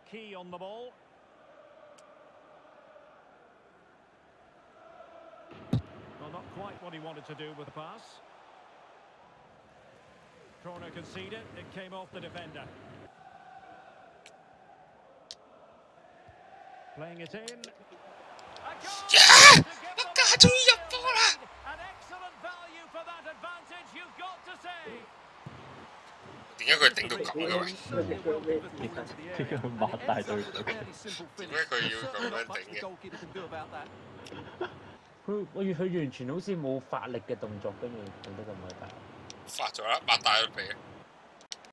key on the ball. Well, not quite what he wanted to do with the pass. Corner conceded. It came off the defender. Playing it in. Yeah! 我加終於入波啦！ An excellent value for that advantage, you've got to say. 點解佢頂到咁嘅喂？ 點解佢擘大對佢？ 點解佢要咁樣頂嘅？ 佢完全好似冇發力嘅動作，跟住頂得咁偉大。 發咗啦，擘大個鼻。